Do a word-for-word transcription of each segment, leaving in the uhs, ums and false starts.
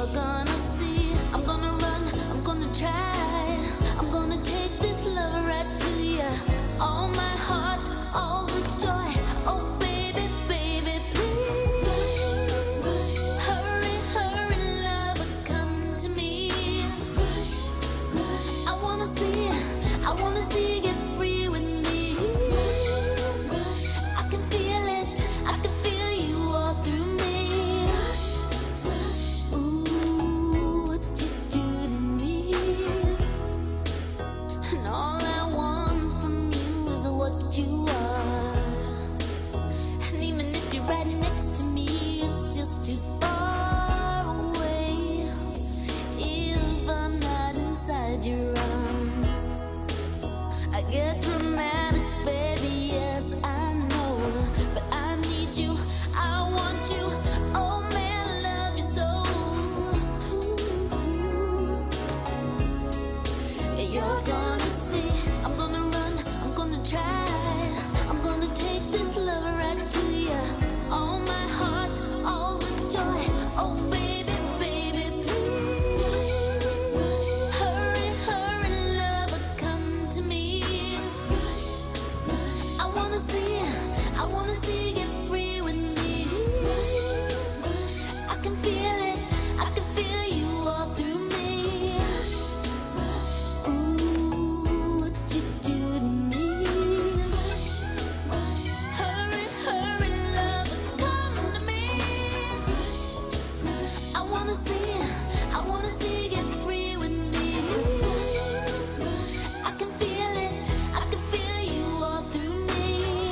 you're gonna see. I'm gonna run, I'm gonna try. I'm gonna take this love right to you. All my heart, all the joy. Oh baby, baby, please. Rush, rush. Hurry, hurry, lover, come to me. Rush, rush. I wanna see, I wanna see you get free with me. Rush, rush. I can feel it, I can feel you all through me. Rush, rush. Ooh, what you do to me. And all I want from you is what you are. And even if you're right next to me, you're still too far away. If I'm not inside your arms, I get dramatic, baby, yes, I know. But I need you, I want you. Oh man, I love you so. Yeah, you're gonna see. I'm gonna run, I'm gonna try. I'm gonna take this love right to you. All my heart, all the joy. Oh baby, baby, please. Hurry, hurry, lover, come to me. I wanna see, I wanna see you get free with me. I can feel it, I can feel you all through me. Ooh, what you do to me. Hurry, hurry, lover, come to me. I wanna see, I wanna see you get free with me. I can feel it, I can feel you all through me.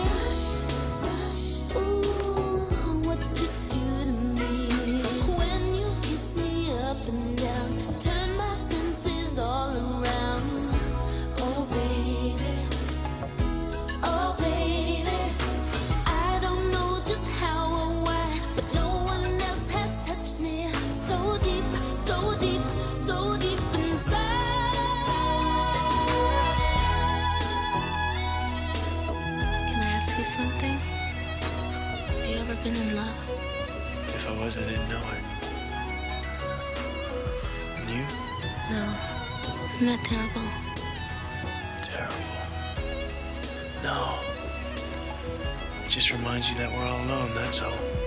Ooh, what you do to me. When you kiss me up and down, turn my senses all around. Oh baby, oh baby, I don't know just how or why, but no one else has touched me so deep, so deep, so deep inside. Can I ask you something? Have you ever been in love? If I was, I didn't know it. And you? No. Isn't that terrible? Terrible. No. It just reminds you that we're all alone, that's all.